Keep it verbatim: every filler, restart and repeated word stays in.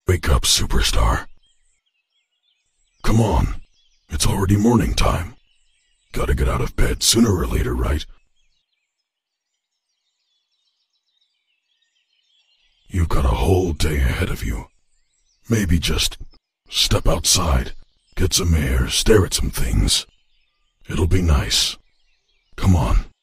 Wake up, superstar. Come on. It's already morning time. Gotta get out of bed sooner or later, right? You've got a whole day ahead of you. Maybe just step outside, get some air, stare at some things. It'll be nice. Come on.